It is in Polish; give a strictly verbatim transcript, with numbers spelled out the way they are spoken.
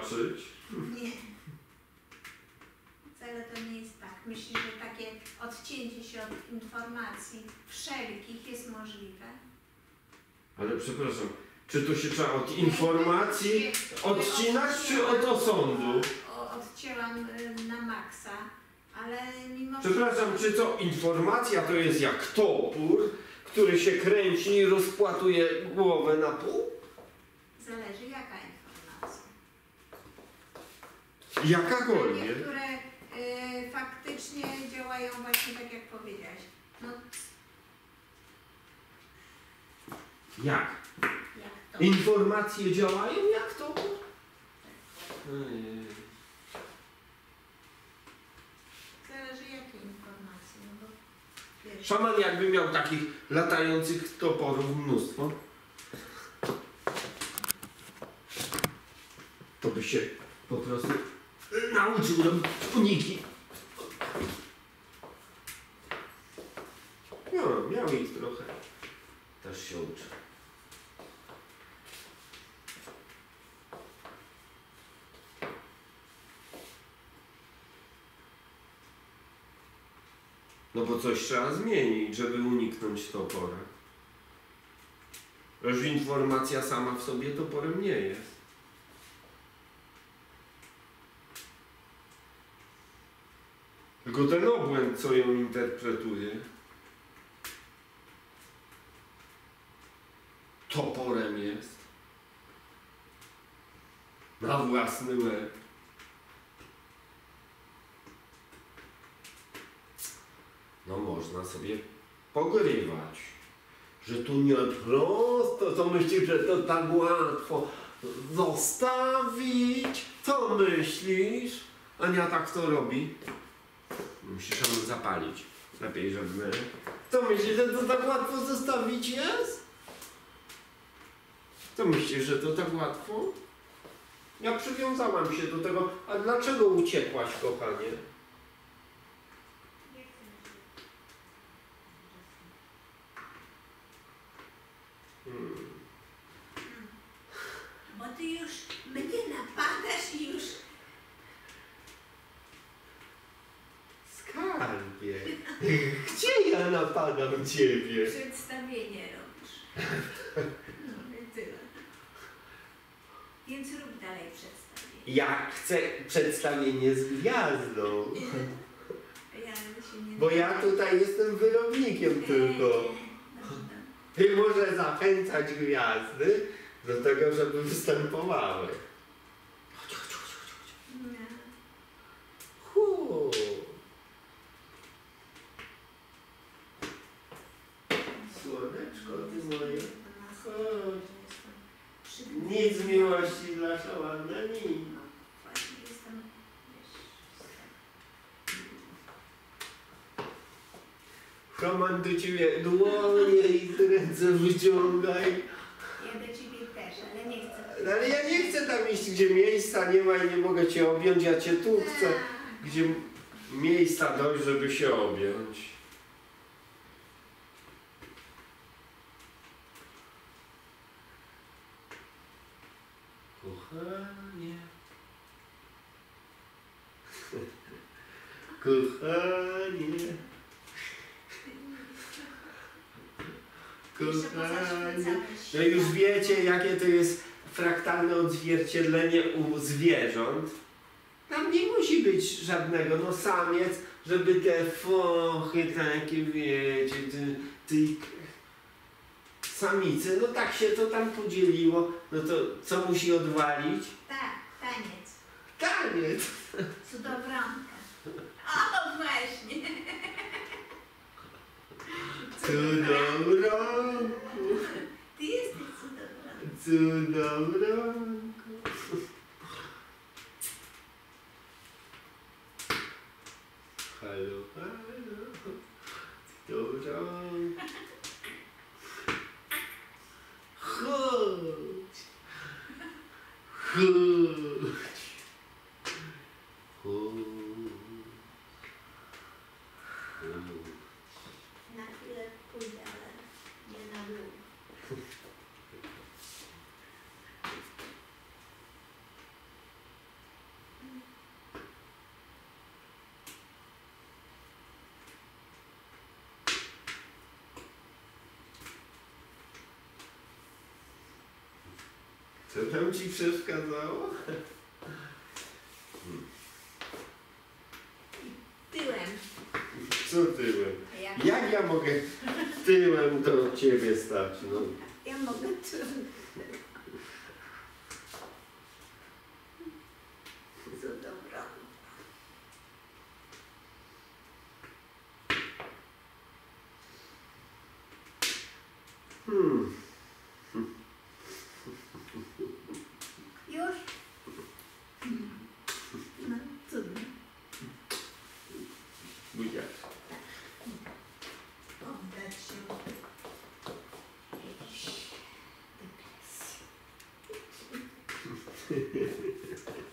zobaczyć. Nie. Wcale to nie jest tak. Myślę, że takie odcięcie się od informacji wszelkich jest możliwe. Ale przepraszam, czy to się trzeba od informacji odcinać, czy od osądu? Odcięłam na maksa, ale mimo Przepraszam, czy to informacja to jest jak topór, który się kręci i rozpłatuje głowę na pół? Zależy jaka informacja. Jakakolwiek. Niektóre y, faktycznie działają właśnie tak jak powiedziałeś. No, jak? jak to? Informacje działają jak topór? Zależy jakie informacje. No bo, wiesz, Szaman jakby miał takich latających toporów mnóstwo, to by się po prostu nauczył robić uniki. No, miał ich trochę. Też się uczy. No bo coś trzeba zmienić, żeby uniknąć topora. Już informacja sama w sobie toporem nie jest. Tylko ten obłęd, co ją interpretuje, toporem jest. Na własny łeb. No można sobie pogrywać, że tu nie prosto, co myślisz, że to tak łatwo zostawić? Co myślisz? Ania tak to robi. Musisz ją zapalić. Lepiej, żeby... Co myślisz, że to tak łatwo zostawić jest? Co myślisz, że to tak łatwo? Ja przywiązałam się do tego. A dlaczego uciekłaś, kochanie? Hmm. bo ty już mnie napadasz i już... Skarbie, gdzie ja napadam ciebie? Przedstawienie robisz. No i tyle. Więc rób dalej przedstawienie. Ja chcę przedstawienie z gwiazdą. Ja się nie Bo ja tutaj jestem wyrobnikiem tylko. I muszę zachęcać gwiazdy do tego, żeby występowały. Chodź, chodź, chodź, chodź, chodź. Hu. Słoneczko, ty moje. Chodź. Nic miłości dla szamana, nic. Szaman do ciebie dłonie i ręce wyciągaj. Ja do ciebie też, ale nie chcę. No, ale ja nie chcę tam iść, gdzie miejsca nie ma i nie mogę cię objąć, ja cię tu chcę, gdzie miejsca dość, żeby się objąć. Kochanie. Kochanie. Kochanie. No już wiecie, jakie to jest fraktalne odzwierciedlenie u zwierząt. Tam nie musi być żadnego, no samiec, żeby te fochy takie, wiecie, ty, ty samicy, no tak się to tam podzieliło, no to co musi odwalić? Tak, taniec. Taniec. Cudowronka. O, właśnie. Cudowronku. Ty jesteś cudowronką. Cudowronku. Halo, halo. Cudowronku. Chodź. Chodź. Chodź. Na chwilę pójdę, ale nie na dół. Co tam ci przeszkadzało? Tyłem. Co tyłem? Jak, Jak ja mogę tyłem do ciebie stać? No. ja mogę tyłem. Co dobra. Hmm. Już? No, cudno. Buziak. Oddać się jakiejś depresji.